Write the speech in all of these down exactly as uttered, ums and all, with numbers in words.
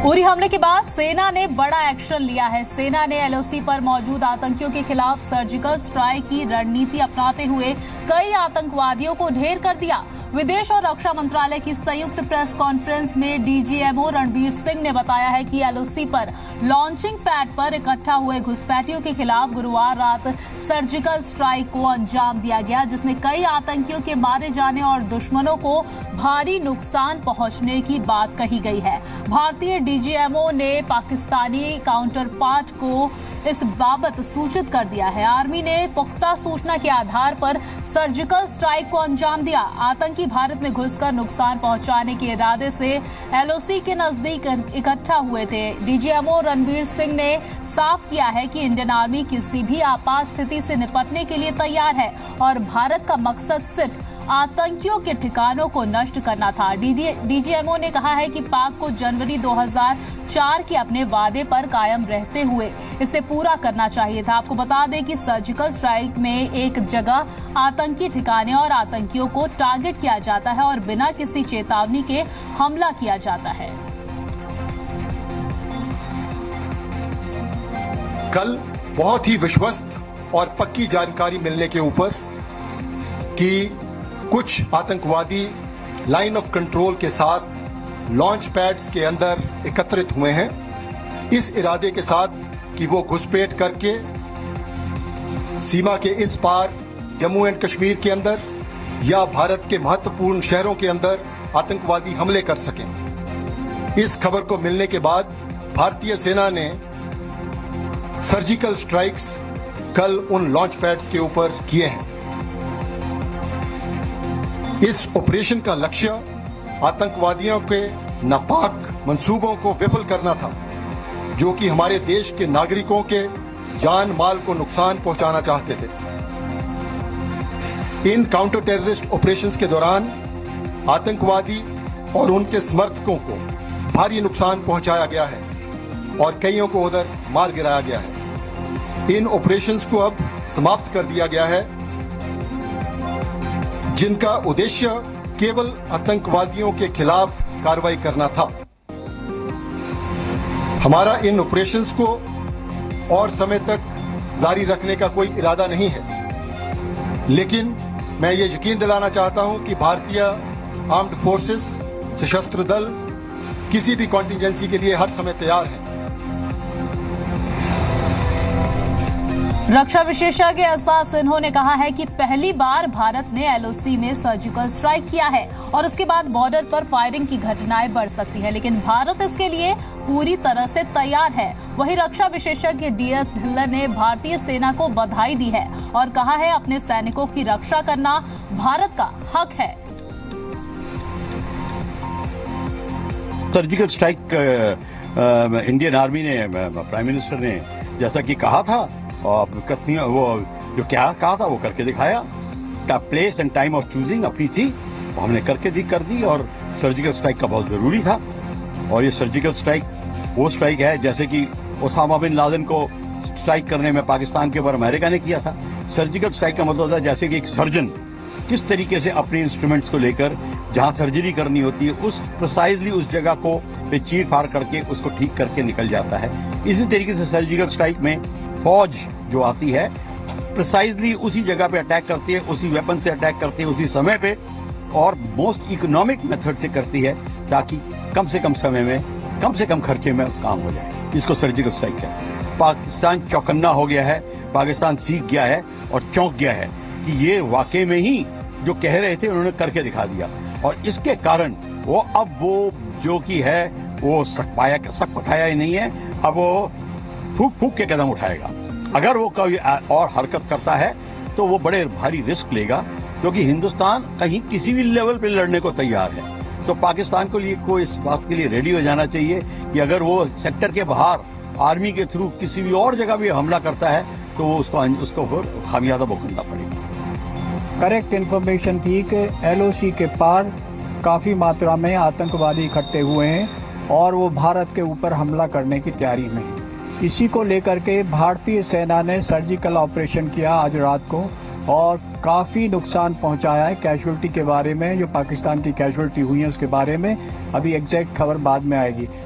उरी हमले के बाद सेना ने बड़ा एक्शन लिया है। सेना ने एलओसी पर मौजूद आतंकियों के खिलाफ सर्जिकल स्ट्राइक की रणनीति अपनाते हुए कई आतंकवादियों को ढेर कर दिया। विदेश और रक्षा मंत्रालय की संयुक्त प्रेस कॉन्फ्रेंस में डीजीएमओ रणबीर सिंह ने बताया है कि एलओसी पर लॉन्चिंग पैड पर इकट्ठा हुए घुसपैठियों के खिलाफ गुरुवार रात सर्जिकल स्ट्राइक को अंजाम दिया गया, जिसमें कई आतंकियों के मारे जाने और दुश्मनों को भारी नुकसान पहुंचने की बात कही गई है। भारतीय डीजीएमओ ने पाकिस्तानी काउंटर पार्ट को इस बाबत सूचित कर दिया है। आर्मी ने पुख्ता सूचना के आधार पर सर्जिकल स्ट्राइक को अंजाम दिया। आतंकी भारत में घुसकर नुकसान पहुंचाने के इरादे से एलओसी के नजदीक इकट्ठा हुए थे। डीजीएमओ रणबीर सिंह ने साफ किया है कि इंडियन आर्मी किसी भी आपात स्थिति से निपटने के लिए तैयार है और भारत का मकसद सिर्फ आतंकियों के ठिकानों को नष्ट करना था। डीजीएमओ ने कहा है कि पाक को जनवरी दो हज़ार चार के अपने वादे पर कायम रहते हुए इसे पूरा करना चाहिए था। आपको बता दें कि सर्जिकल स्ट्राइक में एक जगह आतंकी ठिकाने और आतंकियों को टारगेट किया जाता है और बिना किसी चेतावनी के हमला किया जाता है। कल बहुत ही विश्वस्त और पक्की जानकारी मिलने के ऊपर कि कुछ आतंकवादी लाइन ऑफ कंट्रोल के साथ लॉन्च पैड्स के अंदर एकत्रित हुए हैं, इस इरादे के साथ कि वो घुसपैठ करके सीमा के इस पार जम्मू एंड कश्मीर के अंदर या भारत के महत्वपूर्ण शहरों के अंदर आतंकवादी हमले कर सकें। इस खबर को मिलने के बाद भारतीय सेना ने सर्जिकल स्ट्राइक्स कल उन लॉन्च पैड्स के ऊपर किए हैं। इस ऑपरेशन का लक्ष्य आतंकवादियों के नापाक मंसूबों को विफल करना था, जो कि हमारे देश के नागरिकों के जान माल को नुकसान पहुंचाना चाहते थे। इन काउंटर टेररिस्ट ऑपरेशंस के दौरान आतंकवादी और उनके समर्थकों को भारी नुकसान पहुंचाया गया है और कईयों को उधर मार गिराया गया है। इन ऑपरेशंस को अब समाप्त कर दिया गया है, जिनका उद्देश्य केवल आतंकवादियों के खिलाफ कार्रवाई करना था। हमारा इन ऑपरेशंस को और समय तक जारी रखने का कोई इरादा नहीं है, लेकिन मैं ये यकीन दिलाना चाहता हूं कि भारतीय आर्म्ड फोर्सेस, सशस्त्र दल किसी भी कॉन्टिजेंसी के लिए हर समय तैयार हैं। रक्षा विशेषज्ञ एहसास सिन्हा ने कहा है कि पहली बार भारत ने एलओसी में सर्जिकल स्ट्राइक किया है और उसके बाद बॉर्डर पर फायरिंग की घटनाएं बढ़ सकती है, लेकिन भारत इसके लिए पूरी तरह से तैयार है। वहीं रक्षा विशेषज्ञ डीएस ढिल्लन ने भारतीय सेना को बधाई दी है और कहा है अपने सैनिकों की रक्षा करना भारत का हक है। सर्जिकल स्ट्राइक इंडियन आर्मी ने, प्राइम मिनिस्टर ने जैसा कि कहा था और कितनी वो जो क्या कहा था वो करके दिखाया। Place and time of choosing अपनी थी, हमने करके दी कर दी और सर्जिकल स्ट्राइक का बहुत जरूरी था। और ये सर्जिकल स्ट्राइक वो स्ट्राइक है जैसे कि ओसामा बिन लादेन को स्ट्राइक करने में पाकिस्तान के ऊपर अमेरिका ने किया था। सर्जिकल स्ट्राइक का मतलब था जैसे कि एक सर्जन किस तरीके से अपने इंस्ट्रूमेंट्स को लेकर जहां सर्जरी करनी होती है उस प्रिसाइजली उस जगह को पे चीर फाड़ करके उसको ठीक करके निकल जाता है। इसी तरीके से सर्जिकल स्ट्राइक में फौज जो आती है प्रिसाइजली उसी जगह पे अटैक करती है, उसी वेपन से अटैक करती है उसी समय पे और मोस्ट इकोनॉमिक मेथड से करती है, ताकि कम से कम समय में कम से कम खर्चे में काम हो जाए। इसको सर्जिकल स्ट्राइक है। पाकिस्तान चौकन्ना हो गया है, पाकिस्तान सीख गया है और चौंक गया है कि ये वाकई में ही जो कह रहे थे उन्होंने करके दिखा दिया और इसके कारण वो अब वो जो कि है वो सक पाया सक पकाया ही नहीं है, अब वो फूक फूक के कदम उठाएगा। अगर वो कोई और हरकत करता है तो वो बड़े भारी रिस्क लेगा, क्योंकि हिंदुस्तान कहीं किसी भी लेवल पे लड़ने को तैयार है। तो पाकिस्तान को लिए को इस बात के लिए रेडी हो जाना चाहिए कि अगर वो सेक्टर के बाहर आर्मी के थ्रू किसी भी और जगह भी हमला करता है तो वो उसको उसको खामियाजा भुगतना पड़ेगा। करेक्ट इन्फॉर्मेशन थी कि एलओसी के पार काफ़ी मात्रा में आतंकवादी इकट्ठे हुए हैं और वो भारत के ऊपर हमला करने की तैयारी में है। इसी को लेकर के भारतीय सेना ने सर्जिकल ऑपरेशन किया आज रात को और काफ़ी नुकसान पहुंचाया है। कैजुअल्टी के बारे में, जो पाकिस्तान की कैजुअल्टी हुई है उसके बारे में अभी एग्जैक्ट खबर बाद में आएगी।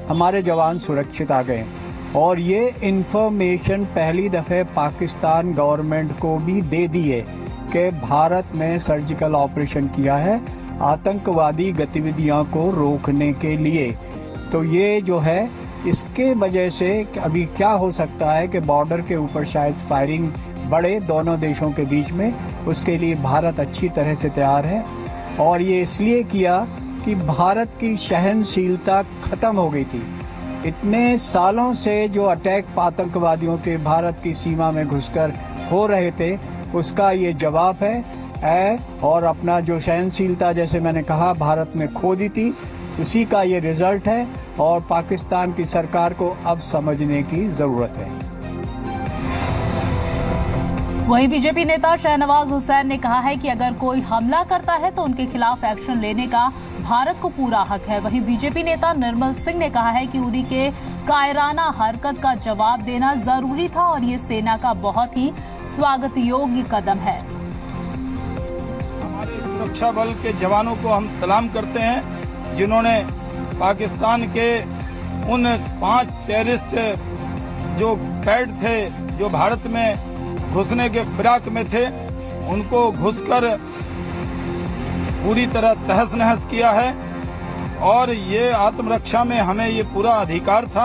हमारे जवान सुरक्षित आ गए। और ये इंफॉर्मेशन पहली दफ़े पाकिस्तान गवर्नमेंट को भी दे दी है कि भारत में सर्जिकल ऑपरेशन किया है आतंकवादी गतिविधियां को रोकने के लिए। तो ये जो है इसके वजह से अभी क्या हो सकता है कि बॉर्डर के ऊपर शायद फायरिंग बढ़े दोनों देशों के बीच में, उसके लिए भारत अच्छी तरह से तैयार है। और ये इसलिए किया कि भारत की सहनशीलता ख़त्म हो गई थी। इतने सालों से जो अटैक आतंकवादियों के भारत की सीमा में घुसकर हो रहे थे, उसका ये जवाब है, है और अपना जो सहनशीलता जैसे मैंने कहा भारत ने खो दी थी, उसी का ये रिजल्ट है। और पाकिस्तान की सरकार को अब समझने की ज़रूरत है। वहीं बीजेपी नेता शहनवाज हुसैन ने कहा है कि अगर कोई हमला करता है तो उनके खिलाफ एक्शन लेने का भारत को पूरा हक है। वहीं बीजेपी नेता निर्मल सिंह ने कहा है कि उरी के कायराना हरकत का जवाब देना जरूरी था और ये सेना का बहुत ही स्वागत योग्य कदम है। हमारे सुरक्षा बल के जवानों को हम सलाम करते हैं, जिन्होंने पाकिस्तान के उन पांच टेररिस्ट जो पैड थे, जो भारत में घुसने के फिराक में थे, उनको घुसकर पूरी तरह तहस नहस किया है। और ये आत्मरक्षा में हमें ये पूरा अधिकार था।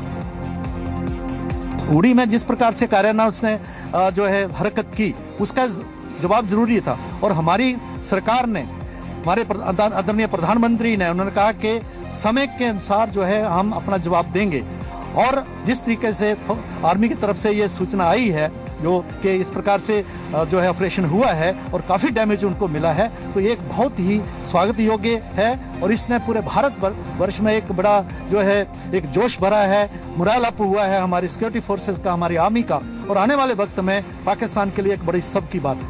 उड़ी में जिस प्रकार से कायराना उसने जो है हरकत की, उसका जवाब जरूरी था। और हमारी सरकार ने, हमारे आदरणीय प्रधानमंत्री ने, उन्होंने कहा कि समय के अनुसार जो है हम अपना जवाब देंगे। और जिस तरीके से आर्मी की तरफ से ये सूचना आई है जो कि इस प्रकार से जो है ऑपरेशन हुआ है और काफ़ी डैमेज उनको मिला है, तो ये एक बहुत ही स्वागत योग्य है। और इसने पूरे भारत वर्ष में एक बड़ा जो है एक जोश भरा है, मुराल अप हुआ है हमारी सिक्योरिटी फोर्सेस का, हमारी आर्मी का। और आने वाले वक्त में पाकिस्तान के लिए एक बड़ी सब की बात है।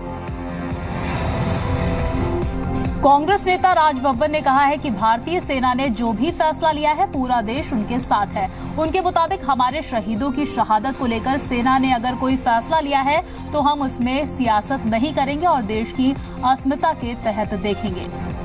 कांग्रेस नेता राज बब्बर ने कहा है कि भारतीय सेना ने जो भी फैसला लिया है पूरा देश उनके साथ है। उनके मुताबिक हमारे शहीदों की शहादत को लेकर सेना ने अगर कोई फैसला लिया है तो हम उसमें सियासत नहीं करेंगे और देश की अस्मिता के तहत देखेंगे।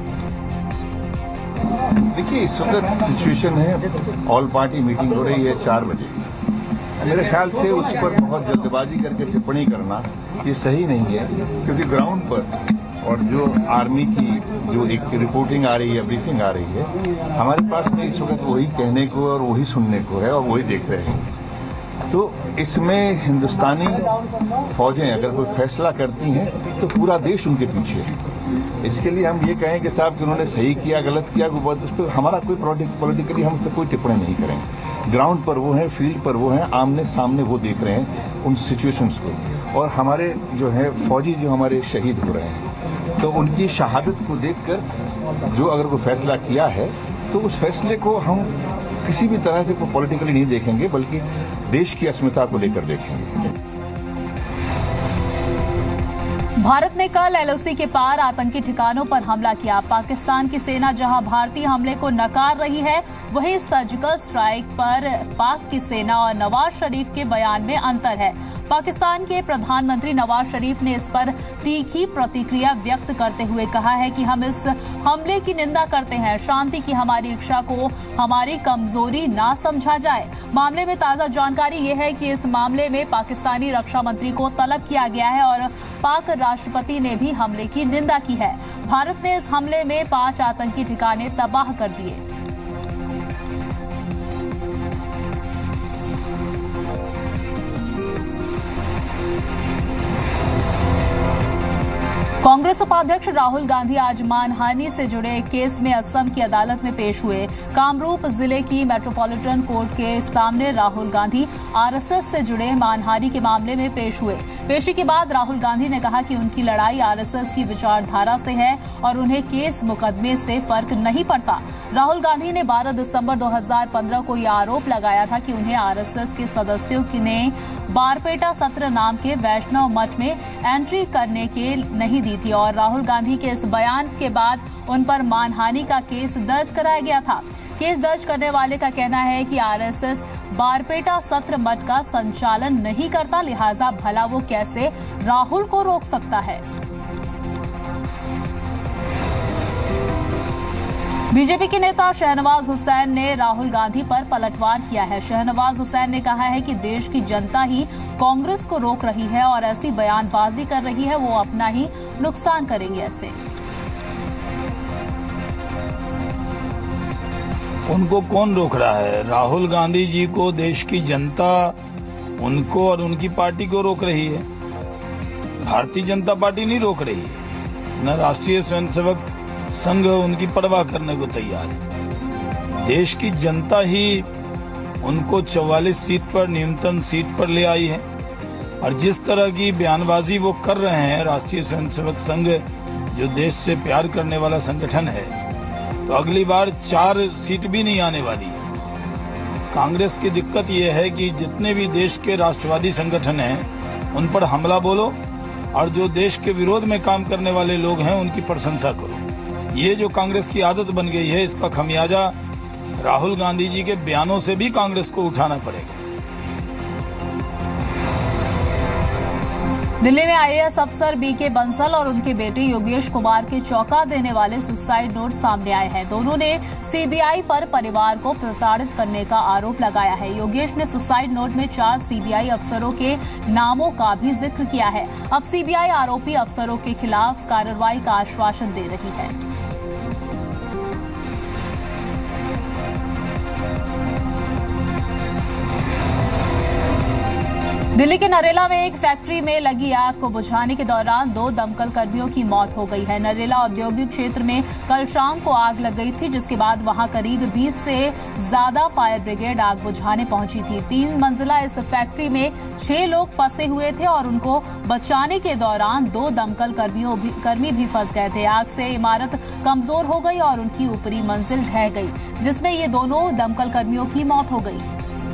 देखिए, इस वक्त सिचुएशन है, ऑल पार्टी मीटिंग हो रही है चार बजे। मेरे ख्याल से उस पर बहुत जल्दबाजी करके टिप्पणी करना ये सही नहीं है, क्योंकि ग्राउंड पर और जो आर्मी की जो एक रिपोर्टिंग आ रही है, ब्रीफिंग आ रही है, हमारे पास में इस वक्त वही कहने को और वही सुनने को है और वही देख रहे हैं। तो इसमें हिंदुस्तानी फौजें अगर कोई फैसला करती हैं तो पूरा देश उनके पीछे है। इसके लिए हम ये कहें कि साहब कि उन्होंने सही किया, गलत किया, उस पर हमारा कोई पॉलिटिकली हम उस पर कोई टिप्पणी नहीं करेंगे। ग्राउंड पर वो हैं, फील्ड पर वो हैं, आमने सामने वो देख रहे हैं उन सिचुएशंस को। और हमारे जो है फौजी जो हमारे शहीद हो रहे हैं, तो उनकी शहादत को देखकर जो अगर कोई फैसला किया है तो उस फैसले को हम किसी भी तरह से पॉलिटिकली नहीं देखेंगे, बल्कि देश की अस्मिता को लेकर देखेंगे। भारत ने कल एलओसी के पार आतंकी ठिकानों पर हमला किया। पाकिस्तान की सेना जहां भारतीय हमले को नकार रही है, वहीं सर्जिकल स्ट्राइक पर पाक की सेना और नवाज शरीफ के बयान में अंतर है। पाकिस्तान के प्रधानमंत्री नवाज शरीफ ने इस पर तीखी प्रतिक्रिया व्यक्त करते हुए कहा है कि हम इस हमले की निंदा करते हैं। शांति की हमारी इच्छा को हमारी कमजोरी ना समझा जाए। मामले में ताजा जानकारी ये है कि इस मामले में पाकिस्तानी रक्षा मंत्री को तलब किया गया है और पाक राष्ट्रपति ने भी हमले की निंदा की है। भारत ने इस हमले में पांच आतंकी ठिकाने तबाह कर दिए। कांग्रेस उपाध्यक्ष राहुल गांधी आज मानहानि से जुड़े एक केस में असम की अदालत में पेश हुए। कामरूप जिले की मेट्रोपॉलिटन कोर्ट के सामने राहुल गांधी आरएसएस से जुड़े मानहानि के मामले में पेश हुए। पेशी के बाद राहुल गांधी ने कहा कि उनकी लड़ाई आरएसएस की विचारधारा से है और उन्हें केस मुकदमे से फर्क नहीं पड़ता। राहुल गांधी ने बारह दिसंबर दो हज़ार पंद्रह को यह आरोप लगाया था कि उन्हें आरएसएस के सदस्यों ने बारपेटा सत्र नाम के वैष्णव मठ में एंट्री करने के नहीं दी थी और राहुल गांधी के इस बयान के बाद उन पर मानहानि का केस दर्ज कराया गया था। केस दर्ज करने वाले का कहना है कि आरएसएस बारपेटा सत्र मठ का संचालन नहीं करता, लिहाजा भला वो कैसे राहुल को रोक सकता है। बीजेपी के नेता शहनवाज हुसैन ने राहुल गांधी पर पलटवार किया है। शहनवाज हुसैन ने कहा है कि देश की जनता ही कांग्रेस को रोक रही है और ऐसी बयानबाजी कर रही है, वो अपना ही नुकसान करेंगे। ऐसे उनको कौन रोक रहा है? राहुल गांधी जी को देश की जनता उनको और उनकी पार्टी को रोक रही है। भारतीय जनता पार्टी नहीं रोक रही है, न राष्ट्रीय स्वयंसेवक संघ उनकी परवाह करने को तैयार है। देश की जनता ही उनको चौवालीस सीट पर, न्यूनतम सीट पर ले आई है। और जिस तरह की बयानबाजी वो कर रहे हैं, राष्ट्रीय स्वयंसेवक संघ जो देश से प्यार करने वाला संगठन है, तो अगली बार चार सीट भी नहीं आने वाली है। कांग्रेस की दिक्कत ये है कि जितने भी देश के राष्ट्रवादी संगठन हैं उन पर हमला बोलो और जो देश के विरोध में काम करने वाले लोग हैं उनकी प्रशंसा करो। ये जो कांग्रेस की आदत बन गई है, इसका खमियाजा राहुल गांधी जी के बयानों से भी कांग्रेस को उठाना पड़ेगा। दिल्ली में आईएएस अफसर बीके बंसल और उनके बेटे योगेश कुमार के चौंका देने वाले सुसाइड नोट सामने आए हैं। दोनों ने सीबीआई पर परिवार को प्रताड़ित करने का आरोप लगाया है। योगेश ने सुसाइड नोट में चार सीबीआई अफसरों के नामों का भी जिक्र किया है। अब सीबीआई आरोपी अफसरों के खिलाफ कार्रवाई का आश्वासन दे रही है। दिल्ली के नरेला में एक फैक्ट्री में लगी आग को बुझाने के दौरान दो दमकल कर्मियों की मौत हो गई है। नरेला औद्योगिक क्षेत्र में कल शाम को आग लग गई थी, जिसके बाद वहां करीब बीस से ज्यादा फायर ब्रिगेड आग बुझाने पहुंची थी। तीन मंजिला इस फैक्ट्री में छह लोग फंसे हुए थे और उनको बचाने के दौरान दो दमकल कर्मियों भी, कर्मी भी फंस गए थे। आग से इमारत कमजोर हो गई और उनकी ऊपरी मंजिल ढह गई, जिसमें ये दोनों दमकल कर्मियों की मौत हो गई।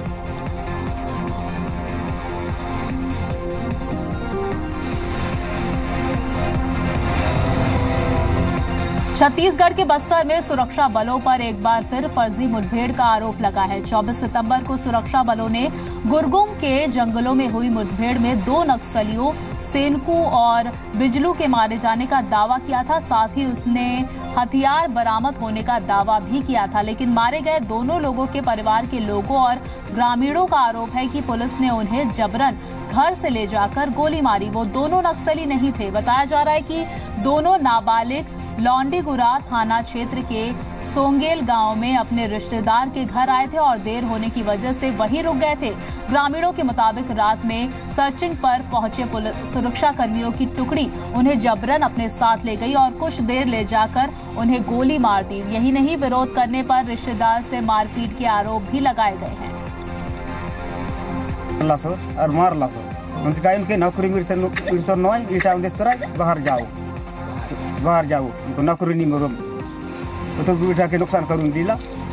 छत्तीसगढ़ के बस्तर में सुरक्षा बलों पर एक बार फिर फर्जी मुठभेड़ का आरोप लगा है। चौबीस सितंबर को सुरक्षा बलों ने गुरगुम के जंगलों में हुई मुठभेड़ में दो नक्सलियों सेनकू और बिजलू के मारे जाने का दावा किया था। साथ ही उसने हथियार बरामद होने का दावा भी किया था, लेकिन मारे गए दोनों लोगों के परिवार के लोगों और ग्रामीणों का आरोप है कि पुलिस ने उन्हें जबरन घर से ले जाकर गोली मारी। वो दोनों नक्सली नहीं थे। बताया जा रहा है कि दोनों नाबालिग लौंडीगुरा थाना क्षेत्र के सोंगेल गांव में अपने रिश्तेदार के घर आए थे और देर होने की वजह से वहीं रुक गए थे। ग्रामीणों के मुताबिक रात में सर्चिंग पर पहुंचे पुलिस सुरक्षा कर्मियों की टुकड़ी उन्हें जबरन अपने साथ ले गई और कुछ देर ले जाकर उन्हें गोली मार दी। यही नहीं, विरोध करने पर रिश्तेदार से मारपीट के आरोप भी लगाए गए हैं। और मार लासो उनके का उनके नौकरी मिलते मिलते नॉय इटा उनके तरह बाहर जाओ बाहर जाओ उनको नौकरी नहीं मरो तो बिठा के नुकसान करूँ दिला।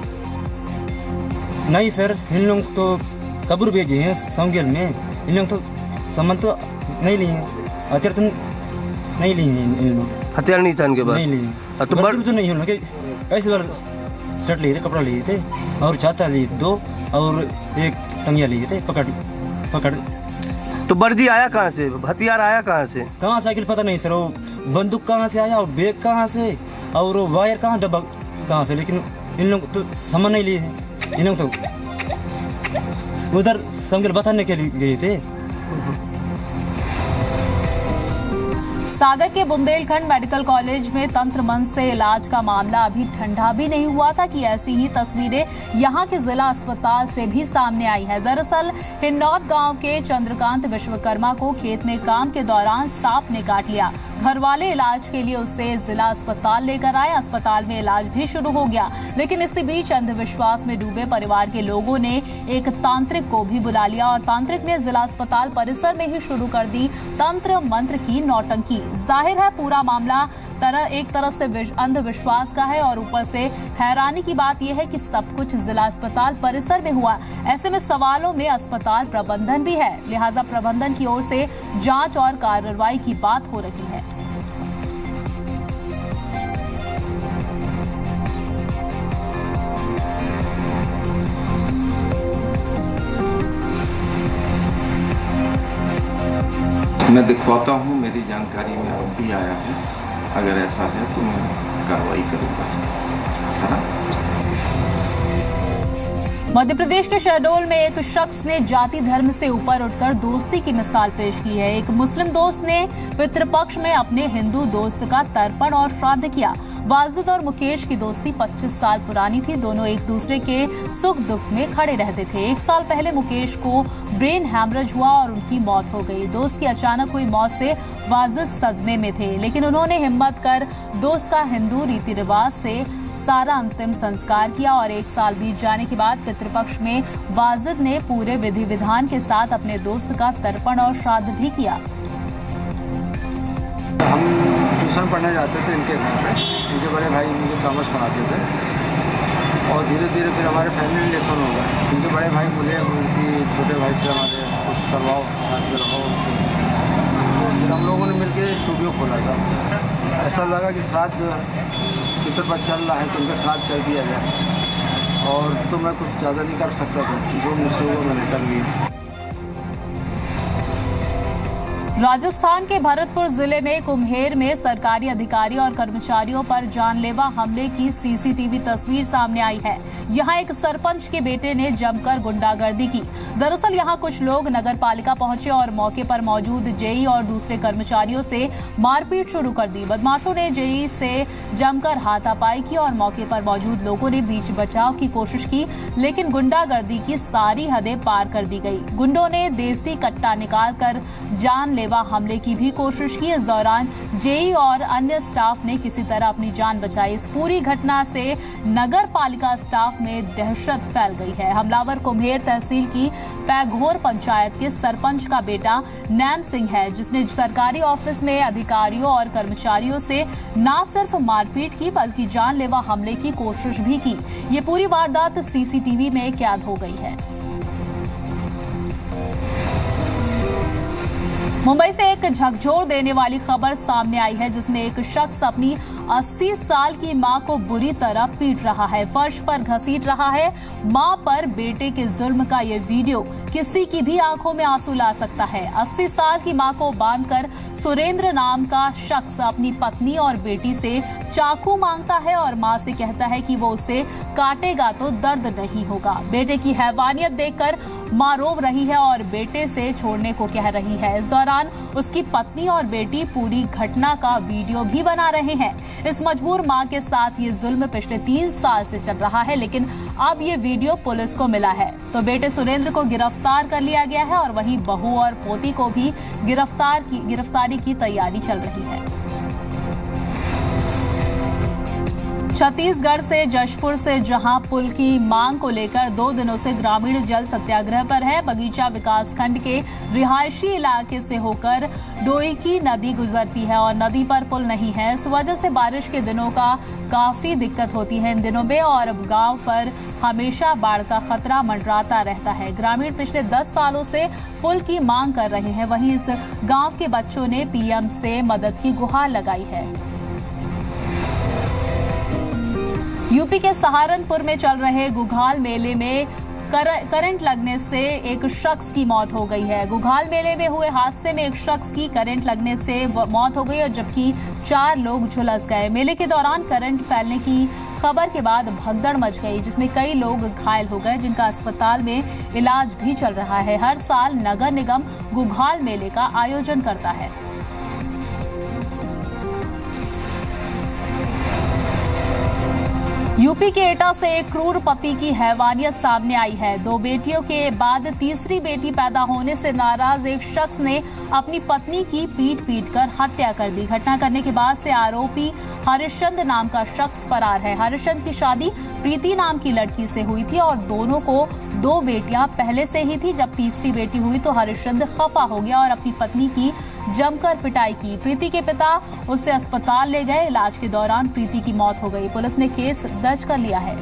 नहीं सर, इन लोग तो कब्र भेजे हैं सोंगेल में। इन लोग तो सामान तो नहीं लिए, हथियार तो नहीं लिए हैं। इन लोग हथियार नहीं था इनके पास? नहीं लिए। तो बड़ तो नहीं होना ऐसे बार शर्ट लिए थे, कपड़ा लिए थे और छाता लिए दो और एक टंगिया लिए थे। पकड़ पकड़ तो वर्दी आया कहाँ से? हथियार आया कहाँ से? कहाँ साइकिल पता नहीं सर, वो बंदूक कहाँ से आया और बैग कहाँ से और वो वायर कहाँ डब्बा कहाँ से, लेकिन इन लोग तो सामान नहीं लिए हैं। इन लोग तो उधर समझ बताने के लिए गए थे। सागर के बुंदेलखंड मेडिकल कॉलेज में तंत्र मंत्र से इलाज का मामला अभी ठंडा भी नहीं हुआ था कि ऐसी ही तस्वीरें यहां के जिला अस्पताल से भी सामने आई है। दरअसल हिन्नौत गांव के चंद्रकांत विश्वकर्मा को खेत में काम के दौरान सांप ने काट लिया। घर वाले इलाज के लिए उसे जिला अस्पताल लेकर आए। अस्पताल में इलाज भी शुरू हो गया, लेकिन इसी बीच अंधविश्वास में डूबे परिवार के लोगों ने एक तांत्रिक को भी बुला लिया और तांत्रिक ने जिला अस्पताल परिसर में ही शुरू कर दी तंत्र मंत्र की नौटंकी। जाहिर है पूरा मामला तरह एक तरह से अंधविश्वास का है और ऊपर से हैरानी की बात यह है कि सब कुछ जिला अस्पताल परिसर में हुआ। ऐसे में सवालों में अस्पताल प्रबंधन भी है, लिहाजा प्रबंधन की ओर से जांच और कार्रवाई की बात हो रही है। मैं दिखवाता हूँ, मेरी जानकारी में अब भी आया है। अगर ऐसा है तो मैं कार्रवाई करूँगा। मध्य प्रदेश के शहडोल में एक शख्स ने जाति धर्म से ऊपर उठकर दोस्ती की मिसाल पेश की है। एक मुस्लिम दोस्त ने पितृपक्ष में अपने हिंदू दोस्त का तर्पण और श्राद्ध किया। वाजिद और मुकेश की दोस्ती पच्चीस साल पुरानी थी। दोनों एक दूसरे के सुख दुख में खड़े रहते थे। एक साल पहले मुकेश को ब्रेन हैमरेज हुआ और उनकी मौत हो गई। दोस्त की अचानक हुई मौत से वाजिद सदमे में थे, लेकिन उन्होंने हिम्मत कर दोस्त का हिंदू रीति रिवाज से सारा अंतिम संस्कार किया और एक साल बीत जाने के बाद पितृपक्ष में वाजिद ने पूरे विधि विधान के साथ अपने दोस्त का तर्पण और श्राद्ध भी किया। हम ट्यूशन पढ़ने जाते थे इनके घर पे। इनके बड़े भाई मुझे कॉमर्स पढ़ाते थे और धीरे धीरे फिर हमारे फैमिली रिलेशन हो गए। इनके बड़े भाई बोले उनकी छोटे भाई से हमारे कुछ करवाओ, साथ में रहो। फिर हम लोगों ने मिलकर स्टूडियो खोला था। ऐसा लगा कि श्राद्ध पितृपक्ष चल रहा है तो उनका श्राद्ध कर दिया जाए, और तो मैं कुछ ज़्यादा नहीं कर सकता था, जो मुझसे वो मैंने कर लिया। राजस्थान के भरतपुर जिले में कुम्हेर में सरकारी अधिकारी और कर्मचारियों पर जानलेवा हमले की सीसीटीवी तस्वीर सामने आई है। यहां एक सरपंच के बेटे ने जमकर गुंडागर्दी की। दरअसल यहां कुछ लोग नगर पालिका पहुंचे और मौके पर मौजूद जेई और दूसरे कर्मचारियों से मारपीट शुरू कर दी। बदमाशों ने जेई से जमकर हाथापाई की और मौके पर मौजूद लोगों ने बीच बचाव की कोशिश की, लेकिन गुंडागर्दी की सारी हदें पार कर दी गई। गुंडों ने देसी कट्टा निकालकर जानलेवा हमले की भी कोशिश की। इस दौरान जेई और अन्य स्टाफ ने किसी तरह अपनी जान बचाई। इस पूरी घटना से नगर पालिका स्टाफ में दहशत फैल गई है। हमलावर कुम्हेर तहसील की पैघोर पंचायत के सरपंच का बेटा नैम सिंह है, जिसने सरकारी ऑफिस में अधिकारियों और कर्मचारियों से न सिर्फ मारपीट की बल्कि जानलेवा हमले की कोशिश भी की। ये पूरी वारदात सीसीटीवी में कैद हो गई है। मुंबई से एक झकझोर देने वाली खबर सामने आई है, जिसमें एक शख्स अपनी अस्सी साल की मां को बुरी तरह पीट रहा है, फर्श पर घसीट रहा है। मां पर बेटे के जुल्म का ये वीडियो किसी की भी आंखों में आंसू ला सकता है। अस्सी साल की मां को बांधकर सुरेंद्र नाम का शख्स अपनी पत्नी और बेटी से चाकू मांगता है और मां से कहता है कि वो उसे काटेगा तो दर्द नहीं होगा। बेटे की हैवानियत देखकर मां रो रही है और बेटे से छोड़ने को कह रही है। इस दौरान उसकी पत्नी और बेटी पूरी घटना का वीडियो भी बना रहे हैं। इस मजबूर मां के साथ ये जुल्म पिछले तीन साल से चल रहा है, लेकिन अब ये वीडियो पुलिस को मिला है तो बेटे सुरेंद्र को गिरफ्तार कर लिया गया है और वहीं बहू और पोती को भी गिरफ्तार की गिरफ्तारी की तैयारी चल रही है। छत्तीसगढ़ से जशपुर से जहां पुल की मांग को लेकर दो दिनों से ग्रामीण जल सत्याग्रह पर है। बगीचा विकासखंड के रिहायशी इलाके से होकर डोईकी नदी गुजरती है और नदी पर पुल नहीं है। इस वजह से बारिश के दिनों का काफी दिक्कत होती है इन दिनों में और गांव पर हमेशा बाढ़ का खतरा मंडराता रहता है। ग्रामीण पिछले दस सालों से पुल की मांग कर रहे हैं। वहीं इस गांव के बच्चों ने पीएम से मदद की गुहार लगाई है। यूपी के सहारनपुर में चल रहे गुघाल मेले में कर, करंट लगने से एक शख्स की मौत हो गई है। गुघाल मेले में हुए हादसे में एक शख्स की करंट लगने से मौत हो गई और जबकि चार लोग झुलस गए। मेले के दौरान करंट फैलने की खबर के बाद भगदड़ मच गई, जिसमें कई लोग घायल हो गए, जिनका अस्पताल में इलाज भी चल रहा है। हर साल नगर निगम गुघाल मेले का आयोजन करता है। यूपी के एटा से एक क्रूर पति की हैवानियत सामने आई है। दो बेटियों के बाद तीसरी बेटी पैदा होने से नाराज एक शख्स ने अपनी पत्नी की पीट पीट कर हत्या कर दी। घटना करने के बाद से आरोपी हरिश्चंद्र नाम का शख्स फरार है। हरिश्चंद्र की शादी प्रीति नाम की लड़की से हुई थी और दोनों को दो बेटियां पहले से ही थी। जब तीसरी बेटी हुई तो हरिश्चंद्र खफा हो गया और अपनी पत्नी की जमकर पिटाई की। प्रीति के पिता उसे अस्पताल ले गए। इलाज के दौरान प्रीति की मौत हो गई। पुलिस ने केस दर्ज कर लिया है।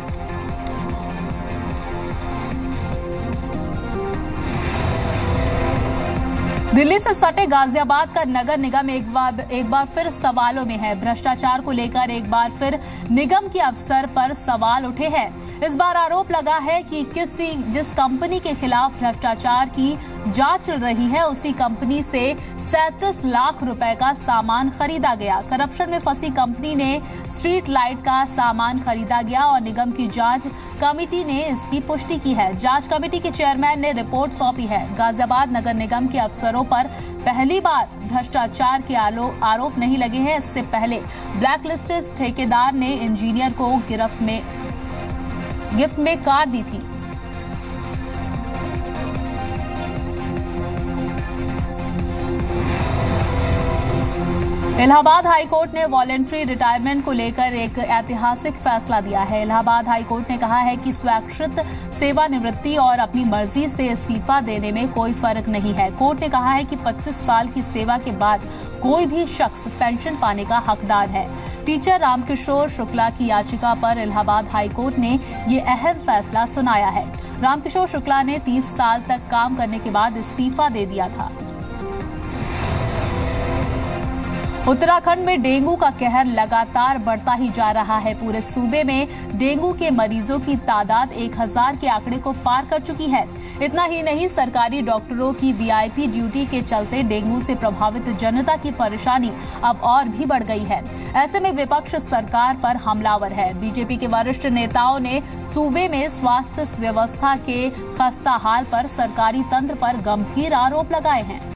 दिल्ली से सटे गाजियाबाद का नगर निगम एक बार एक बार फिर सवालों में है। भ्रष्टाचार को लेकर एक बार फिर निगम के अफसर पर सवाल उठे हैं। इस बार आरोप लगा है कि किसी जिस कंपनी के खिलाफ भ्रष्टाचार की जांच चल रही है उसी कंपनी से सैंतीस लाख रुपए का सामान खरीदा गया। करप्शन में फंसी कंपनी ने स्ट्रीट लाइट का सामान खरीदा गया और निगम की जांच कमेटी ने इसकी पुष्टि की है। जांच कमेटी के चेयरमैन ने रिपोर्ट सौंपी है। गाजियाबाद नगर निगम के अफसरों पर पहली बार भ्रष्टाचार के आरोप नहीं लगे हैं। इससे पहले ब्लैकलिस्टेड ठेकेदार ने इंजीनियर को गिरफ्त में गिफ्ट में कार दी थी। इलाहाबाद हाईकोर्ट ने वॉलेंट्री रिटायरमेंट को लेकर एक ऐतिहासिक फैसला दिया है। इलाहाबाद हाईकोर्ट ने कहा है कि स्वैच्छिक सेवानिवृत्ति और अपनी मर्जी से इस्तीफा देने में कोई फर्क नहीं है। कोर्ट ने कहा है कि पच्चीस साल की सेवा के बाद कोई भी शख्स पेंशन पाने का हकदार है। टीचर रामकिशोर शुक्ला की याचिका पर इलाहाबाद हाईकोर्ट ने ये अहम फैसला सुनाया है। रामकिशोर शुक्ला ने तीस साल तक काम करने के बाद इस्तीफा दे दिया था। उत्तराखंड में डेंगू का कहर लगातार बढ़ता ही जा रहा है। पूरे सूबे में डेंगू के मरीजों की तादाद एक हजार के आंकड़े को पार कर चुकी है। इतना ही नहीं, सरकारी डॉक्टरों की वीआईपी ड्यूटी के चलते डेंगू से प्रभावित जनता की परेशानी अब और भी बढ़ गई है। ऐसे में विपक्ष सरकार पर हमलावर है। बीजेपी के वरिष्ठ नेताओं ने सूबे में स्वास्थ्य व्यवस्था के खस्ता हाल पर सरकारी तंत्र पर गंभीर आरोप लगाए हैं।